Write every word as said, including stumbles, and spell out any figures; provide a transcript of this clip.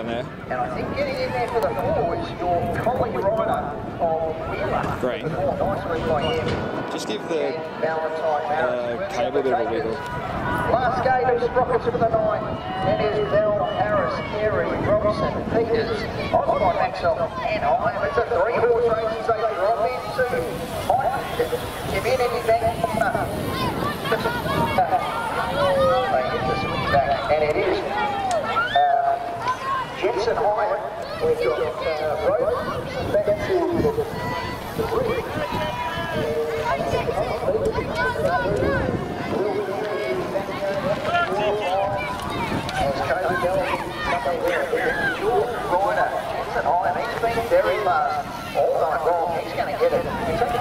down there. And I think getting in there for the four is your collie rider of Wheeler. Green. Nice read by him. Just give the uh, cable a bit of a wiggle. Last gate of Sprockets for the night. That is Bell, Harris, Carey, Robson, Peters, Osborne, Maxwell, and I. It's a three horse race. They drop into Mike. Give in any back. They hit the switch back, and it is uh, Jensen Hyatt. We've got uh, Rose back to the, the bridge. Rider, Jensen Hyatt, he's been very fast all night long. He's going to get it. He's